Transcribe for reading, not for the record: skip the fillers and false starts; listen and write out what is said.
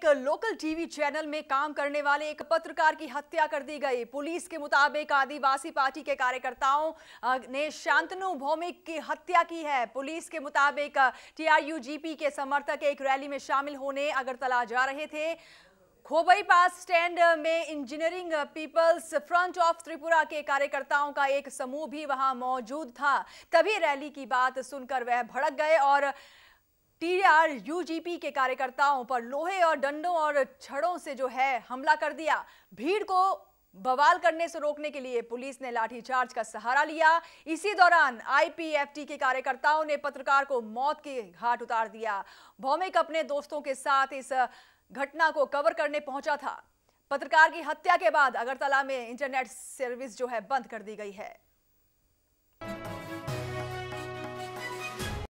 एक local TV channel में काम करने वाले एक पत्रकार की हत्या कर दी गई। पुलिस के मुताबिक आदिवासी पार्टी के कार्यकर्ताओं ने शांतनु भौमिक की हत्या की है। पुलिस के मुताबिक टीआरयूजीपी के समर्थक एक रैली में शामिल होने अगरतला जा रहे थे। खोबई पास स्टैंड में इंजीनियरिंग पीपल्स फ्रंट ऑफ त्रिपुरा के कार्यकर्ताओं का एक समूह भी वहां मौजूद था। तभी रैली की बात सुनकर वह भड़क गए और टीआरयूजीपी के कार्यकर्ताओं पर लोहे और डंडों और छड़ों से जो है हमला कर दिया। भीड़ को बवाल करने से रोकने के लिए पुलिस ने लाठीचार्ज का सहारा लिया। इसी दौरान आईपीएफटी के कार्यकर्ताओं ने पत्रकार को मौत के घाट उतार दिया। भौमिक अपने दोस्तों के साथ इस घटना को कवर करने पहुंचा था। पत्रकार की हत्या के बाद अगरतला में इंटरनेट सर्विस जो है बंद कर दी गई है।